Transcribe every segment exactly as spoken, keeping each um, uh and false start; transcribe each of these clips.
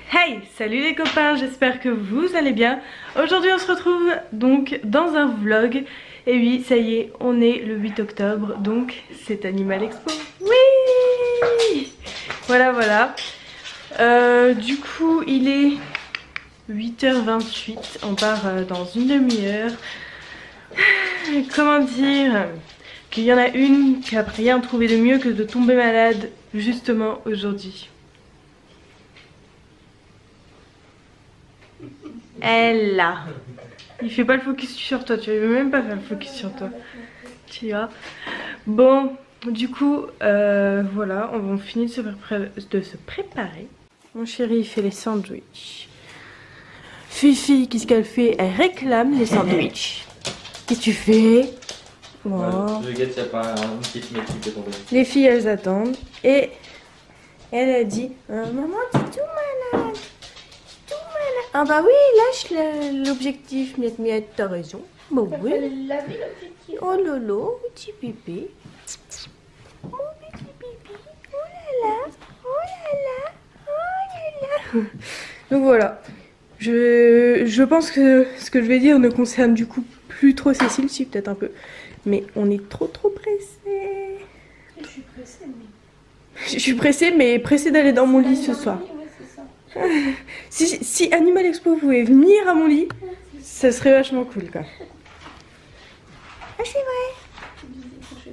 Hey, salut les copains, j'espère que vous allez bien. Aujourd'hui on se retrouve donc dans un vlog. Et oui, ça y est, on est le huit octobre, donc c'est Animal Expo. Oui! Voilà, voilà. Euh, du coup, il est huit heures vingt-huit, on part euh, dans une demi-heure. Comment dire qu'il y en a une qui a rien trouvé de mieux que de tomber malade justement aujourd'hui. Elle là. Il fait pas le focus sur toi, tu veux même pas faire le focus sur toi. Tu vois. Bon, du coup, euh, voilà, on finit de se, de se préparer. Mon chéri il fait les sandwichs. Fifi, qu'est-ce qu'elle fait? Elle réclame les sandwichs. Qu'est-ce que tu fais? Oh. Ouais, je regarde s'il n'y a pas une petite métier qui est tombée. Les filles elles attendent. Et elle a dit euh, maman t'es tout malade. Ah bah oui, lâche l'objectif, miette miette, t'as raison. Bon oui. Oh lolo, petit bébé. Oh petit bébé. Oh là là. Oh là là. Oh là là. Donc voilà. Je, je pense que ce que je vais dire ne concerne du coup plus trop Cécile, si peut-être un peu. Mais on est trop trop pressés. Je suis pressée mais... Je suis pressée mais pressée d'aller dans mon lit ce soir. Si, si Animal Expo pouvait venir à mon lit, ça serait vachement cool quoi. Ah c'est vrai.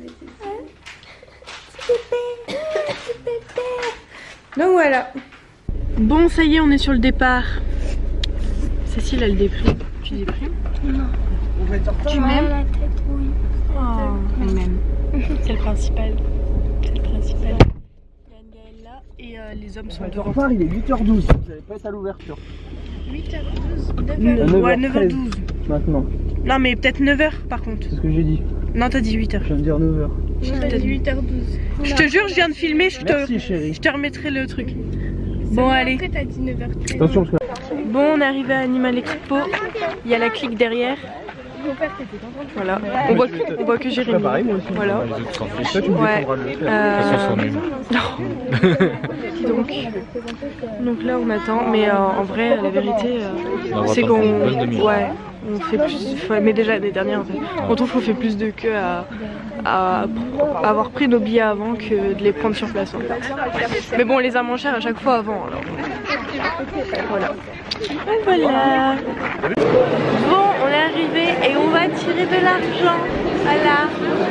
Donc voilà. Bon ça y est on est sur le départ. Cécile elle déprime. Tu déprimes? Non. Tu m'aimes? Oh, elle m'aime. C'est le principal. C'est le principal. Et euh, les hommes sont devant. Il est huit heures douze, vous n'allez pas être à l'ouverture. huit heures douze, neuf heures. Ouais, neuf heures douze. Maintenant. Non, mais peut-être neuf heures par contre. C'est ce que j'ai dit. Non, t'as dit huit heures. Je viens de dire neuf heures. J'ai dit huit heures douze. Je te jure, je viens de filmer, je te, Merci, chérie. je te remettrai le truc. Bon, allez. Après, t'as dit neuf heures treize. Attention, parce que... Bon, on est arrivé à Animal Expo. Il y a la clique derrière. Voilà, on voit que, on voit que Jérémy. Pareil, moi aussi. Voilà. Toi, tu me Ouais. découvriras le truc. Euh... donc, donc là on attend, mais euh, en vrai la vérité euh, c'est qu'on ouais, on fait plus, mais déjà l'année dernière en fait, on trouve qu'on fait plus de queue à, à, à avoir pris nos billets avant que de les prendre sur place en fait. Mais bon on les a moins chers à chaque fois avant alors. Voilà. Voilà. Bon on est arrivé et on va tirer de l'argent. Voilà.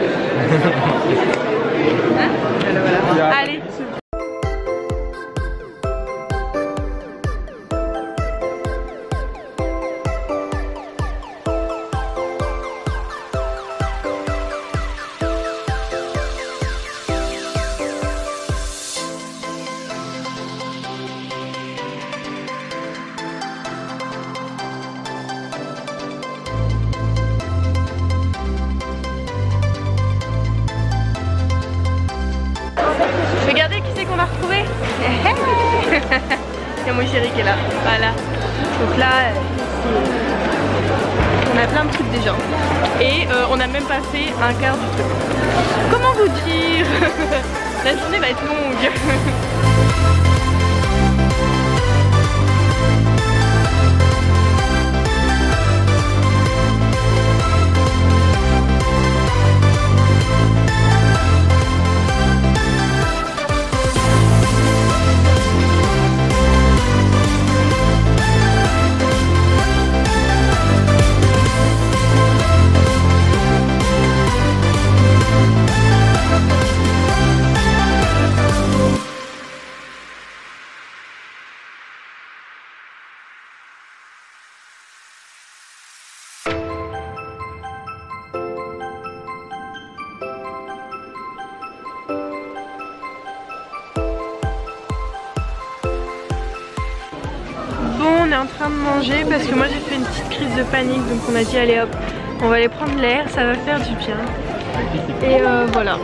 Voilà, voilà. Allez. Regardez qui c'est qu'on a retrouvé. Il y a mon chéri qui est là. Voilà. Donc là, on a plein de trucs déjà. Et euh, on a même passé un quart du truc. Comment vous dire? La journée va être longue. On est en train de manger parce que moi j'ai fait une petite crise de panique, donc on a dit allez hop, on va aller prendre l'air, ça va faire du bien. Et euh, voilà.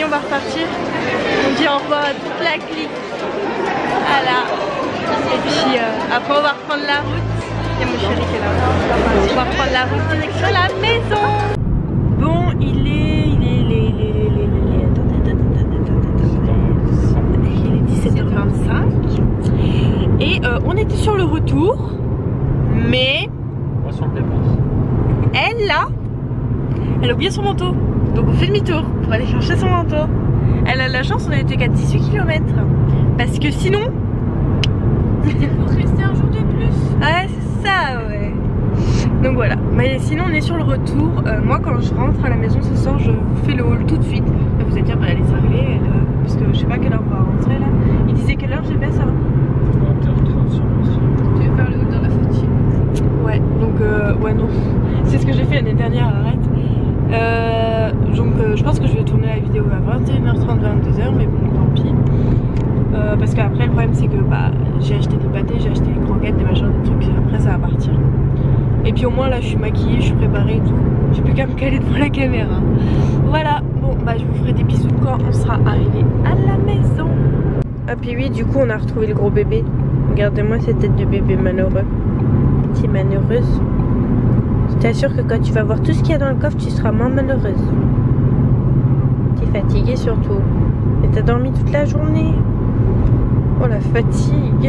on va repartir. On dit au revoir à toute la clique. Voilà. Et puis euh, après on va reprendre la route. Il y a mon chéri qui est là. On va reprendre la route direction la maison. Bon, il est... Il est... Il est... Il est... Il est... Il est... Attendez, attendez, attendez, attendez. Il est dix-sept heures vingt-cinq. Et euh, on était sur le retour. Mais... Moi sur le départ. Elle là, elle a oublié son manteau. Donc on fait demi-tour pour aller chercher son manteau. Elle a la chance, on a été qu'à dix-huit kilomètres. Parce que sinon... C'était pour rester un jour de plus. Ouais, c'est ça, ouais. Donc voilà. Mais sinon, on est sur le retour. Euh, moi, quand je rentre à la maison ce soir, je vous fais le haul tout de suite. Là, vous allez dire, bah, elle est cinglée. Elle, euh, parce que je sais pas quelle heure on va rentrer là. Il disait quelle heure, G P S ça va vingt heures trente sur le site. Tu veux faire le haut dans la photo? Ouais, donc euh, ouais non, c'est ce que j'ai fait l'année dernière, arrête. Euh, donc euh, je pense que je vais tourner la vidéo à vingt et une heures trente, vingt-deux heures, mais bon tant pis. Euh, parce qu'après le problème c'est que bah j'ai acheté des pâtés, j'ai acheté des croquettes, des machins, des trucs, et après ça va partir. Et puis au moins là je suis maquillée, je suis préparée et tout. J'ai plus qu'à me caler devant la caméra. Voilà, bon bah je vous ferai des bisous quand on sera arrivé à la maison. Ah puis oui, du coup on a retrouvé le gros bébé. Regardez-moi cette tête de bébé malheureux. T'es malheureuse. Je t'assure que quand tu vas voir tout ce qu'il y a dans le coffre, tu seras moins malheureuse. T'es fatiguée surtout. Et t'as dormi toute la journée. Oh la fatigue.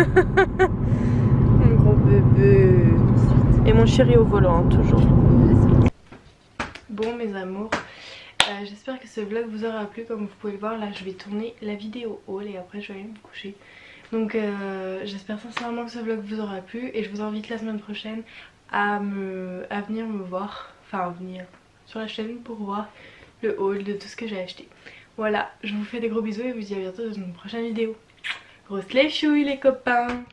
Mon gros bébé. Et mon chéri au volant, toujours. Bon mes amours, euh, j'espère que ce vlog vous aura plu. Comme vous pouvez le voir, là je vais tourner la vidéo haul et après je vais aller me coucher. Donc euh, j'espère sincèrement que ce vlog vous aura plu et je vous invite la semaine prochaine à, me, à venir me voir, enfin à venir sur la chaîne pour voir le haul de tout ce que j'ai acheté. Voilà, je vous fais des gros bisous et vous dis à bientôt dans une prochaine vidéo. Grosse les chouilles les copains!